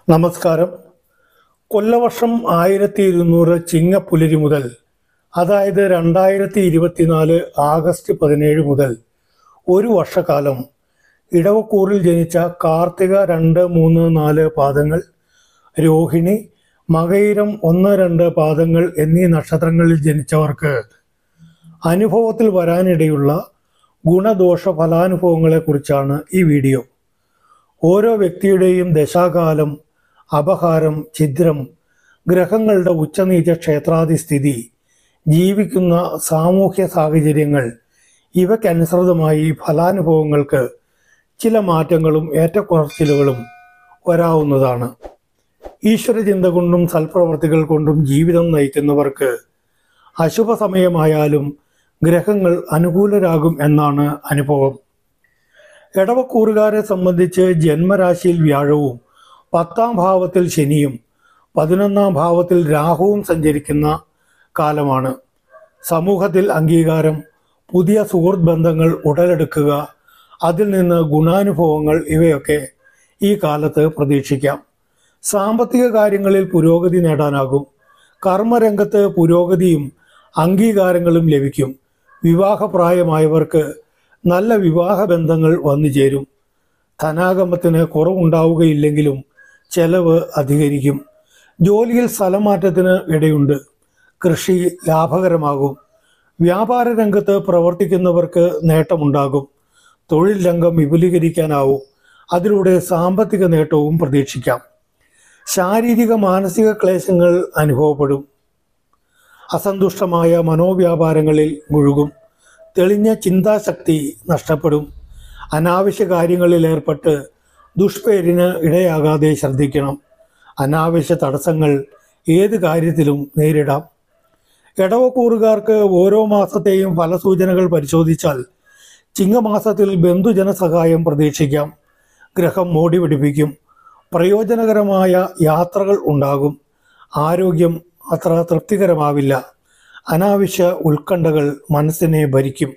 നമസ്കാരം. കൊല്ലവർഷം 1200 ചിങ്ങപ്പുലരി മുതൽ, അതായത് 2024 ആഗസ്റ്റ് 17 മുതൽ ഒരു വർഷക്കാലം ഇടവക്കൂറിൽ ജനിച്ച കാർത്തിക 2, 3, 4 പാദങ്ങൾ, രോഹിണി, മകയിരം 1, 2 പാദങ്ങൾ എന്നീ നക്ഷത്രങ്ങളിൽ ജനിച്ചവർക്ക് അനുഭവത്തിൽ വരാനിടയുള്ള ഗുണദോഷ ഫലാനുഭവങ്ങളെക്കുറിച്ചാണ് ഈ വീഡിയോ. ഓരോ വ്യക്തിയുടെയും ദശാകാലം, അപഹാരം, ഛിദ്രം, ഗ്രഹങ്ങളുടെ ഉച്ചനീച ക്ഷേത്രാധിസ്ഥിതി, ജീവിക്കുന്ന സാമൂഹ്യ സാഹചര്യങ്ങൾ ഇവയ്ക്കനുസൃതമായി ഫലാനുഭവങ്ങൾക്ക് ചില മാറ്റങ്ങളും ഏറ്റക്കുറച്ചിലുകളും വരാവുന്നതാണ്. ഈശ്വരചിന്ത കൊണ്ടും സൽപ്രവർത്തികൾ കൊണ്ടും ജീവിതം നയിക്കുന്നവർക്ക് അശുഭ സമയമായാലും ഗ്രഹങ്ങൾ അനുകൂലരാകും എന്നാണ് അനുഭവം. ഇടവക്കൂറുകാരെ സംബന്ധിച്ച് ജന്മരാശിയിൽ വ്യാഴവും 10ാം ഭാവത്തിൽ ശനിയും 11ാം ഭാവത്തിൽ രാഹുവും സഞ്ചരിക്കുന്ന കാലമാണ്. സമൂഹത്തിൽ അംഗീകാരം, പുതിയ സുഹൃത്ത് ബന്ധങ്ങൾ ഉടലെടുക്കുക, അതിൽ നിന്ന് ഗുണാനുഭവങ്ങൾ ഇവയൊക്കെ ഈ കാലത്ത് പ്രതീക്ഷിക്കാം. സാമ്പത്തിക കാര്യങ്ങളിൽ പുരോഗതി നേടാനാകും. കർമ്മരംഗത്ത് പുരോഗതിയും അംഗീകാരങ്ങളും ലഭിക്കും. വിവാഹപ്രായമായവർക്ക് നല്ല വിവാഹ ബന്ധങ്ങൾ വന്നു ചേരും. ധനാഗമത്തിന് കുറവുണ്ടാവുകയില്ലെങ്കിലും ചെലവ് അധികരിക്കും. ജോലിയിൽ സ്ഥലമാറ്റത്തിന് ഇടയുണ്ട്. കൃഷി ലാഭകരമാകും. വ്യാപാര രംഗത്ത് പ്രവർത്തിക്കുന്നവർക്ക് നേട്ടമുണ്ടാകും. തൊഴിൽ രംഗം വിപുലീകരിക്കാനാവും. അതിലൂടെ സാമ്പത്തിക നേട്ടവും പ്രതീക്ഷിക്കാം. ശാരീരിക മാനസിക ക്ലേശങ്ങൾ അനുഭവപ്പെടും. അസന്തുഷ്ടമായ മനോവ്യാപാരങ്ങളിൽ മുഴുകും. തെളിഞ്ഞ ചിന്താശക്തി നഷ്ടപ്പെടും. അനാവശ്യ കാര്യങ്ങളിൽ ഏർപ്പെട്ട് ദുഷ്പേരിന് ഇടയാകാതെ ശ്രദ്ധിക്കണം. അനാവശ്യ തടസ്സങ്ങൾ ഏത് കാര്യത്തിലും നേരിടാം. ഇടവക്കൂറുകാർക്ക് ഓരോ മാസത്തെയും ഫലസൂചനകൾ പരിശോധിച്ചാൽ ചിങ്ങമാസത്തിൽ ബന്ധുജന സഹായം പ്രതീക്ഷിക്കാം. ഗ്രഹം മോടി പിടിപ്പിക്കും. പ്രയോജനകരമായ യാത്രകൾ ഉണ്ടാകും. ആരോഗ്യം അത്ര തൃപ്തികരമാവില്ല. അനാവശ്യ ഉത്കണ്ഠകൾ മനസ്സിനെ ഭരിക്കും.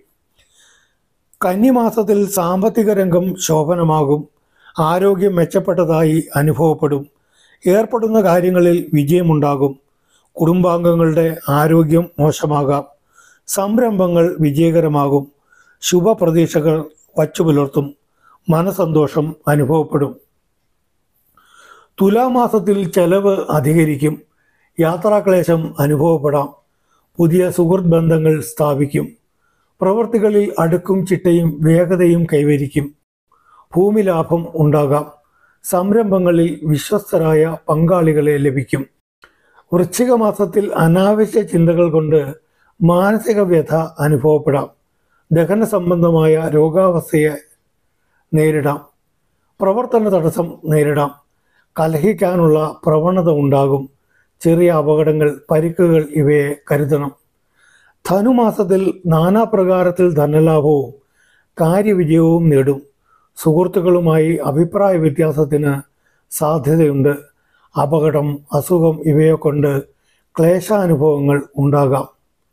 കന്നിമാസത്തിൽ സാമ്പത്തിക രംഗം ശോഭനമാകും. ആരോഗ്യം മെച്ചപ്പെട്ടതായി അനുഭവപ്പെടും. ഏർപ്പെടുന്ന കാര്യങ്ങളിൽ വിജയമുണ്ടാകും. കുടുംബാംഗങ്ങളുടെ ആരോഗ്യം മോശമാകാം. സംരംഭങ്ങൾ വിജയകരമാകും. ശുഭപ്രതീക്ഷകൾ വച്ചുപുലർത്തും. മനസന്തോഷം അനുഭവപ്പെടും. തുലാമാസത്തിൽ ചെലവ് അധികരിക്കും. യാത്രാക്ലേശം അനുഭവപ്പെടാം. പുതിയ സുഹൃത്ത് ബന്ധങ്ങൾ സ്ഥാപിക്കും. പ്രവൃത്തികളിൽ അടുക്കും ചിട്ടയും വേഗതയും കൈവരിക്കും. ഭൂമി ലാഭം ഉണ്ടാകാം. സംരംഭങ്ങളിൽ വിശ്വസ്തരായ പങ്കാളികളെ ലഭിക്കും. വൃശ്ചിക മാസത്തിൽ അനാവശ്യ ചിന്തകൾ കൊണ്ട് മാനസിക വ്യഥ അനുഭവപ്പെടാം. ദഹന സംബന്ധമായ രോഗാവസ്ഥയെ നേരിടാം. പ്രവർത്തന തടസ്സം നേരിടാം. കലഹിക്കാനുള്ള പ്രവണത ഉണ്ടാകും. ചെറിയ അപകടങ്ങൾ, പരിക്കുകൾ ഇവയെ കരുതണം. ധനുമാസത്തിൽ നാനാപ്രകാരത്തിൽ ധനലാഭവും കാര്യവിജയവും നേടും. സുഹൃത്തുക്കളുമായി അഭിപ്രായ വ്യത്യാസത്തിന് സാധ്യതയുണ്ട്. അപകടം, അസുഖം ഇവയെ കൊണ്ട് ക്ലേശാനുഭവങ്ങൾ ഉണ്ടാകാം.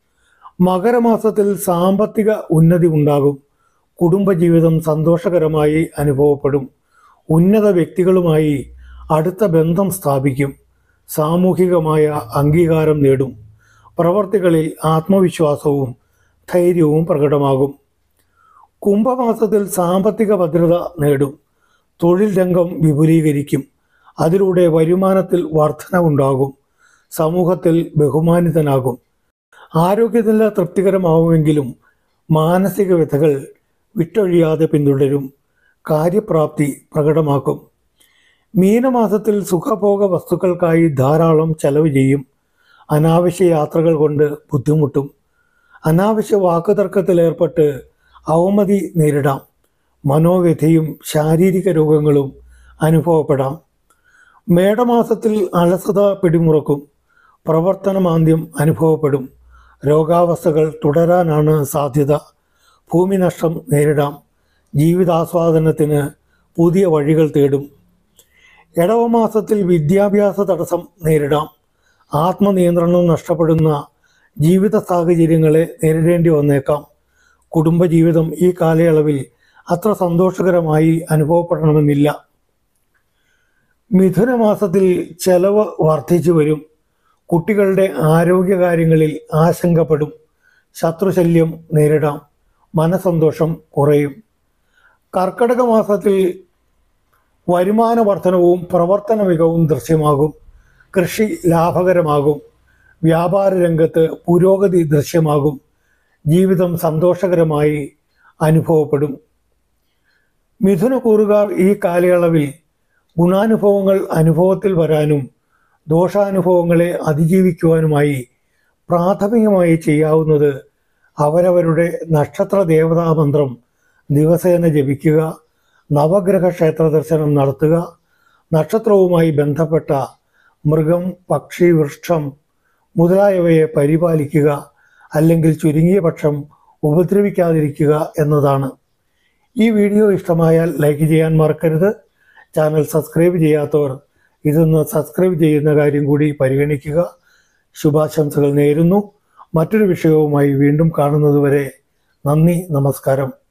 മകരമാസത്തിൽ സാമ്പത്തിക ഉന്നതി ഉണ്ടാകും. കുടുംബജീവിതം സന്തോഷകരമായി അനുഭവപ്പെടും. ഉന്നത വ്യക്തികളുമായി അടുത്ത ബന്ധം സ്ഥാപിക്കും. സാമൂഹികമായ അംഗീകാരം നേടും. പ്രവർത്തികളിൽ ആത്മവിശ്വാസവും ധൈര്യവും പ്രകടമാകും. കുംഭമാസത്തിൽ സാമ്പത്തിക ഭദ്രത നേടും. തൊഴിൽ രംഗം വിപുലീകരിക്കും. അതിലൂടെ വരുമാനത്തിൽ വർധനവുണ്ടാകും. സമൂഹത്തിൽ ബഹുമാനിതനാകും. ആരോഗ്യനില തൃപ്തികരമാവുമെങ്കിലും മാനസിക വ്യഥകൾ വിട്ടൊഴിയാതെ പിന്തുടരും. കാര്യപ്രാപ്തി പ്രകടമാക്കും. മീനമാസത്തിൽ സുഖഭോഗ വസ്തുക്കൾക്കായി ധാരാളം ചെലവ് ചെയ്യും. അനാവശ്യ യാത്രകൾ കൊണ്ട് ബുദ്ധിമുട്ടും. അനാവശ്യ വാക്കുതർക്കത്തിലേർപ്പെട്ട് അവമതി നേരിടാം. മനോവ്യഥയും ശാരീരിക രോഗങ്ങളും അനുഭവപ്പെടാം. മേടമാസത്തിൽ അലസത പിടിമുറക്കും. പ്രവർത്തനമാന്ദ്യം അനുഭവപ്പെടും. രോഗാവസ്ഥകൾ തുടരാനാണ് സാധ്യത. ഭൂമി നഷ്ടം നേരിടാം. ജീവിതാസ്വാദനത്തിന് പുതിയ വഴികൾ തേടും. ഇടവമാസത്തിൽ വിദ്യാഭ്യാസ തടസ്സം നേരിടാം. ആത്മനിയന്ത്രണം നഷ്ടപ്പെടുന്ന ജീവിത സാഹചര്യങ്ങളെ നേരിടേണ്ടി വന്നേക്കാം. കുടുംബജീവിതം ഈ കാലയളവിൽ അത്ര സന്തോഷകരമായി അനുഭവപ്പെടണമെന്നില്ല. മിഥുനമാസത്തിൽ ചെലവ് വർദ്ധിച്ചു വരും. കുട്ടികളുടെ ആരോഗ്യകാര്യങ്ങളിൽ ആശങ്കപ്പെടും. ശത്രുശല്യം നേരിടാം. മനസന്തോഷം കുറയും. കർക്കടക മാസത്തിൽ വരുമാന വർധനവും പ്രവർത്തന മികവും ദൃശ്യമാകും. കൃഷി ലാഭകരമാകും. വ്യാപാര രംഗത്ത് പുരോഗതി ദൃശ്യമാകും. ജീവിതം സന്തോഷകരമായി അനുഭവപ്പെടും. മിഥുനക്കൂറുകാർ ഈ കാലയളവിൽ ഗുണാനുഭവങ്ങൾ അനുഭവത്തിൽ വരാനും ദോഷാനുഭവങ്ങളെ അതിജീവിക്കുവാനുമായി പ്രാഥമികമായി ചെയ്യാവുന്നത് അവരവരുടെ നക്ഷത്ര ദേവതാ മന്ത്രം ദിവസേന ജപിക്കുക, നവഗ്രഹ ക്ഷേത്ര ദർശനം നടത്തുക, നക്ഷത്രവുമായി ബന്ധപ്പെട്ട മൃഗം, പക്ഷി, വൃക്ഷം മുതലായവയെ പരിപാലിക്കുക, അല്ലെങ്കിൽ ചുരുങ്ങിയ പക്ഷം ഉപദ്രവിക്കാതിരിക്കുക എന്നതാണ്. ഈ വീഡിയോ ഇഷ്ടമായാൽ ലൈക്ക് ചെയ്യാൻ മറക്കരുത്. ചാനൽ സബ്സ്ക്രൈബ് ചെയ്യാത്തവർ ഇതൊന്ന് സബ്സ്ക്രൈബ് ചെയ്യുന്ന കാര്യം കൂടി പരിഗണിക്കുക. ശുഭാശംസകൾ നേരുന്നു. മറ്റൊരു വിഷയവുമായി വീണ്ടും കാണുന്നതുവരെ നന്ദി, നമസ്കാരം.